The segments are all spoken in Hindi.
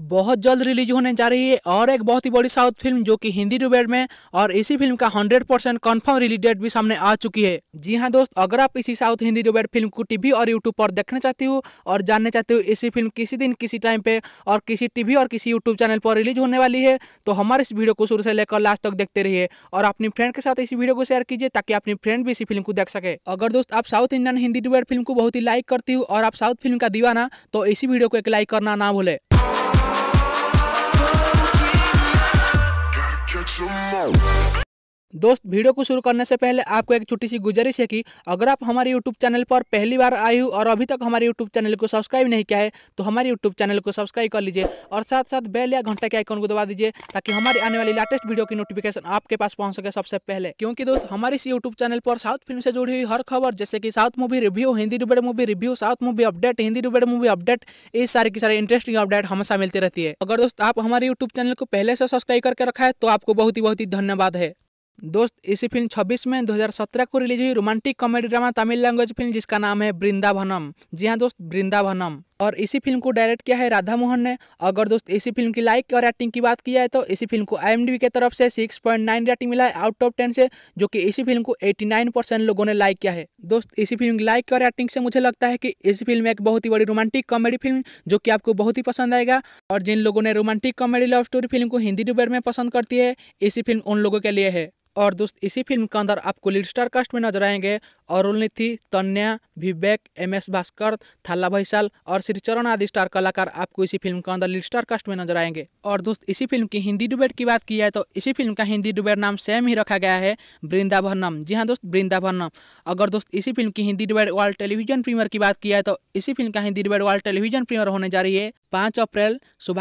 बहुत जल्द रिलीज होने जा रही है और एक बहुत ही बड़ी साउथ फिल्म जो कि हिंदी डुबेड में, और इसी फिल्म का 100% कंफर्म रिलीज डेट भी सामने आ चुकी है। जी हाँ दोस्त, अगर आप इसी साउथ हिंदी डुबेड फिल्म को टीवी और यूट्यूब पर देखना चाहते हो और जानने चाहते हो इसी फिल्म किसी दिन किसी टाइम पे और किसी टीवी और किसी यूट्यूब चैनल पर रिलीज होने वाली है, तो हमारे इस वीडियो को शुरू से लेकर लास्ट तक देखते रहिए और अपनी फ्रेंड के साथ इस वीडियो को शेयर कीजिए ताकि अपनी फ्रेंड भी इसी फिल्म को देख सके। अगर दोस्त आप South Indian Hindi dubbed film को बहुत ही लाइक करती हो और आप साउथ फिल्म का दीवाना, तो इसी वीडियो को एक लाइक करना ना भूले। दोस्त वीडियो को शुरू करने से पहले आपको एक छोटी सी गुजारिश है कि अगर आप हमारे YouTube चैनल पर पहली बार आए हो और अभी तक हमारे YouTube चैनल को सब्सक्राइब नहीं किया है तो हमारे YouTube चैनल को सब्सक्राइब कर लीजिए और साथ साथ बेल या घंटे के आइकन को दबा दीजिए ताकि हमारी आने वाली लेटेस्ट वीडियो की नोटिफिकेशन आपके पास पहुंच सके सबसे पहले। क्योंकि दोस्त हमारे इस YouTube चैनल पर साउथ फिल्म से जुड़ी हुई हर खबर जैसे कि south movie review, Hindi dubbed movie review, south movie update, Hindi dubbed movie update, इस सारी की सारी इंटरेस्टिंग अपडेट हमेशा मिलती रहती है। अगर दोस्त आप हमारे YouTube चैनल को पहले से सब्सक्राइब करके रखा है तो आपको बहुत ही धन्यवाद है। दोस्त इसी फिल्म 26 मई 2017 को रिलीज हुई romantic comedy drama Tamil language film जिसका नाम है वृंदावनम। जी हाँ दोस्त, वृंदावनम। और इसी फिल्म को डायरेक्ट किया है राधा मोहन ने। अगर दोस्त इसी फिल्म की लाइक और एक्टिंग की बात की जाए तो इसी फिल्म को IMDb की तरफ से 6.9 रेटिंग मिला है आउट ऑफ 10 से, जो कि इसी फिल्म को 89% लोगों ने लाइक किया है। दोस्त इसी फिल्म की लाइक और एक्टिंग से मुझे लगता है कि इसी फिल्म एक बहुत ही बड़ी रोमांटिक कॉमेडी फिल्म जो कि आपको बहुत ही पसंद आएगा। और जिन लोगों ने romantic comedy love story film को हिंदी डुबेड में पसंद करती है, इसी फिल्म उन लोगों के लिए है। और दोस्त इसी फिल्म के अंदर आपको लीड स्टार कास्ट में नजर आएंगे अरुण निथि, तन्या, विवेक, MS भास्कर, थाला भैसाल और श्रीचरण आदि स्टार कलाकार आपको इसी फिल्म के अंदर लीड स्टार कास्ट में नजर आएंगे। और दोस्त इसी फिल्म की हिंदी डुबेड की बात की जाए तो इसी फिल्म का हिंदी डुबेड नाम सेम ही रखा गया है, वृंदावनम। जी हाँ दोस्त, वृंदावनम। अगर दोस्त इसी फिल्म की Hindi dubbed world television premiere की बात की जाए तो इसी फिल्म का Hindi dubbed world television premiere होने जा रही है 5 अप्रैल सुबह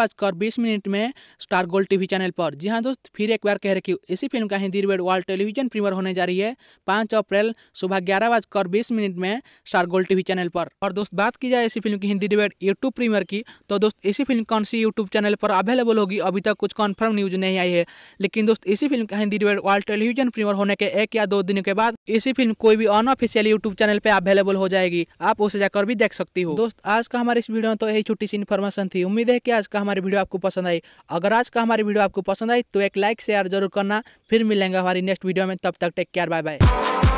11:20 में स्टार गोल्ड टीवी चैनल पर। जी हाँ दोस्त, फिर एक बार कह रहे कि इसी फिल्म का Hindi dubbed world television premiere होने जा रही है 5 अप्रैल सुबह 11:20 में स्टार गोल्ड टीवी चैनल पर। और दोस्त बात की जाए इसी फिल्म की हिंदी डुबेड यूट्यूब प्रीमियर की तो दोस्त इसी फिल्म कौन सी यूट्यूब चैनल पर अवेलेबल होगी अभी तक कुछ कंफर्म न्यूज नहीं आई है, लेकिन दोस्त इसी फिल्म का Hindi dubbed world television premiere होने के 1 या 2 दिनों के बाद इसी फिल्म कोई भी अनऑफिशियल यूट्यूब चैनल पे अवेलेबल हो जाएगी, आप उसे जाकर भी देख सकती हो। दोस्त आज का हमारे इस वीडियो में तो यही छोटी सी इन्फॉर्मेशन थी। उम्मीद है कि आज का हमारी वीडियो आपको पसंद आई। अगर आज का हमारी वीडियो आपको पसंद आई तो एक लाइक शेयर जरूर करना। फिर मिलेंगे हमारी नेक्स्ट वीडियो में, तब तक टेक केयर, बाय बाय।